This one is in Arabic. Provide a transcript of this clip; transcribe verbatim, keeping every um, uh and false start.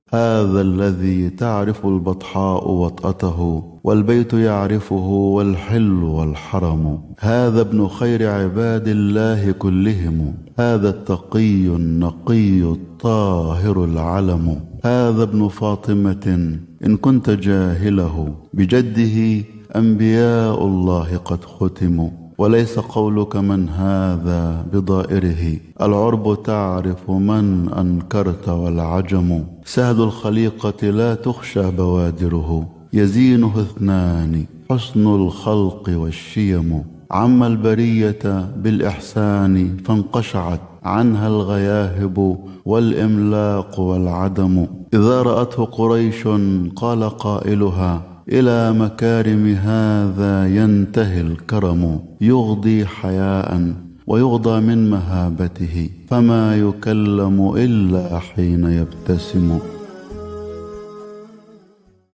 هذا الذي تعرف البطحاء وطأته، والبيت يعرفه والحل والحرم. هذا ابن خير عباد الله كلهم، هذا التقي النقي الطاهر العلم. هذا ابن فاطمة إن كنت جاهله، بجده أنبياء الله قد ختموا. وليس قولك من هذا بضائره، العرب تعرف من أنكرت والعجم. سهل الخليقة لا تخشى بوادره، يزينه اثنان حسن الخلق والشيم. عم البرية بالإحسان فانقشعت عنها الغياهب والإملاق والعدم. إذا رأته قريش قال قائلها إلى مكارم هذا ينتهي الكرم. يغضي حياء ويغضى من مهابته، فما يكلم إلا حين يبتسم.